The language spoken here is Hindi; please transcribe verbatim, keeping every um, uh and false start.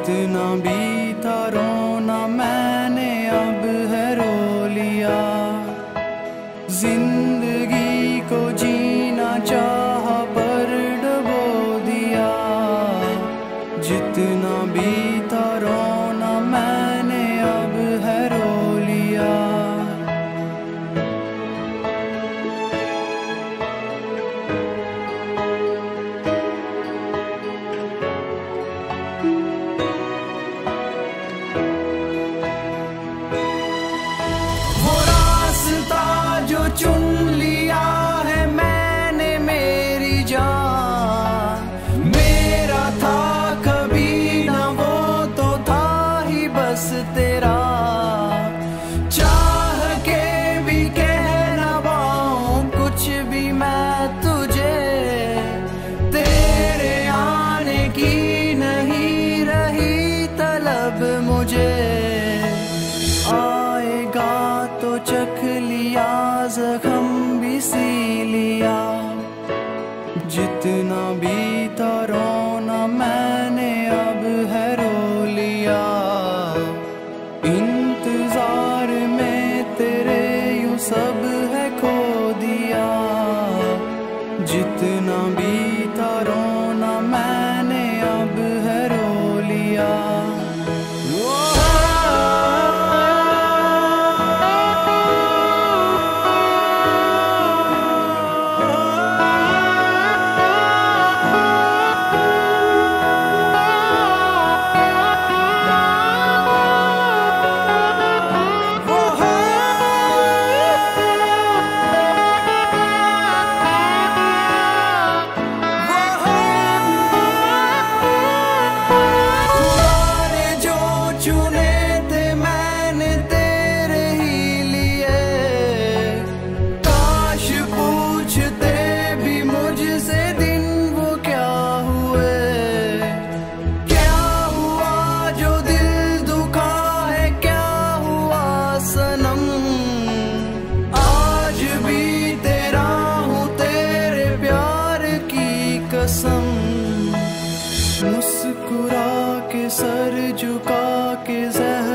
जितना बीता रोना मैंने अब है रो लिया। जिंदगी को जीना चाहा पर डुबो दिया। जितना बीता रोना मैंने अब है रो लिया। चुन लिया है मैंने मेरी जान, मेरा था कभी ना वो तो था ही बस तेरा। चाह के भी कह ना पाऊं कुछ भी मैं तुझे, तेरे आने की नहीं रही तलब मुझे। आएगा तो चख लिया जख्म भी सी लिया। जितना बीता रोना मैंने अब है रो लिया। इंतजार में तेरे यूं सब है खो दिया। जितना बीता रोना मैंने अब है रो लिया। चुने थे मैंने तेरे ही लिए, काश पूछते भी मुझसे दिन वो क्या हुए। क्या हुआ जो दिल दुखा है, क्या हुआ सनम। आज भी तेरा हूँ तेरे प्यार की कसम। मुस्कुरा के सर झुका के जहर